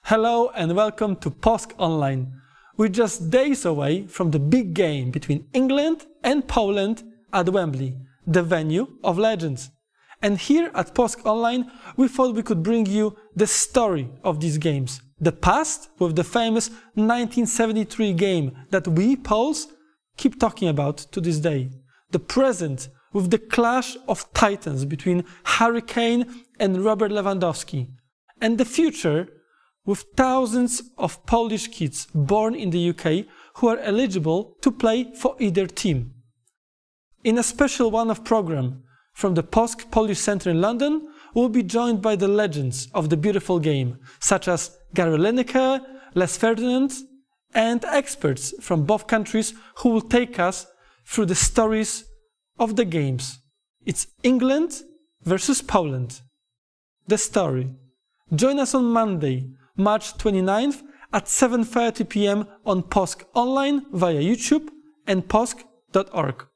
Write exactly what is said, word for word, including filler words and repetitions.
Hello and welcome to P O S K Online. We're just days away from the big game between England and Poland at Wembley, the venue of legends. And here at P O S K Online, we thought we could bring you the story of these games. The past with the famous nineteen seventy-three game that we Poles keep talking about to this day. The present with the clash of titans between Harry Kane and Robert Lewandowski. And the future with thousands of Polish kids born in the U K who are eligible to play for either team. In a special one-off program from the P O S K Polish Centre in London, we'll be joined by the legends of the beautiful game, such as Lineker, Ferdinand, and experts from both countries who will take us through the stories of the games. It's England versus Poland. The story. Join us on Monday, March twenty-ninth at seven thirty p m on P O S K Online via YouTube and P O S K dot org.